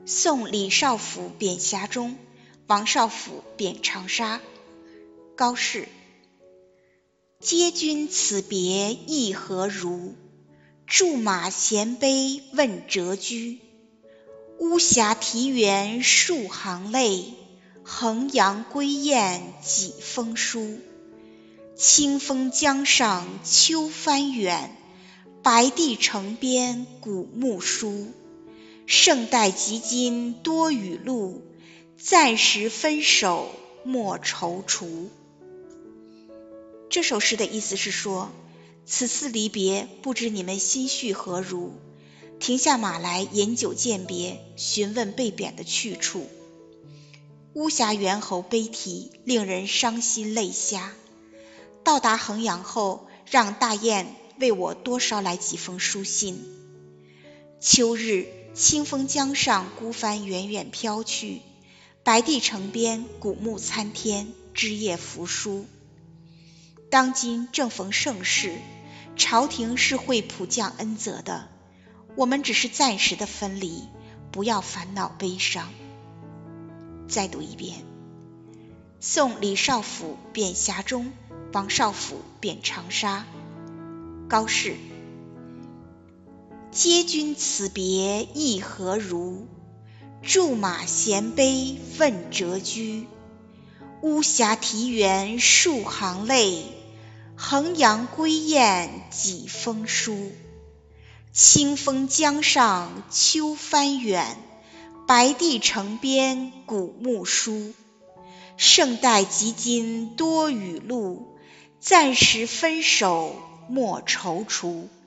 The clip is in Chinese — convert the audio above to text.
送李少府贬峡中，王少府贬长沙。高适。嗟君此别意何如？驻马衔杯问谪居。巫峡啼猿数行泪，衡阳归雁几封书。清风江上秋帆远，白帝城边古木疏。胜代及今多雨露，暂时分手莫踌躇。这首诗的意思是说，此次离别，不知你们心绪何如，停下马来饮酒饯别，询问被贬的去处。巫峡猿猴悲啼，令人伤心泪下。到达衡阳后，让大雁为我多捎来几封书信。秋日，清风江上孤帆远远飘去，白帝城边古木参天，枝叶扶疏。当今正逢盛世，朝廷是会普降恩泽的，我们只是暂时的分离，不要烦恼悲伤。再读一遍。送李少府贬峡中，王少府贬长沙。高适。嗟君此别意何如？驻马衔杯问谪居。巫峡啼猿数行泪，衡阳归雁几封书。清风江上秋帆远，白帝城边古木疏。胜代及今多雨露，暂时分手莫踌躇。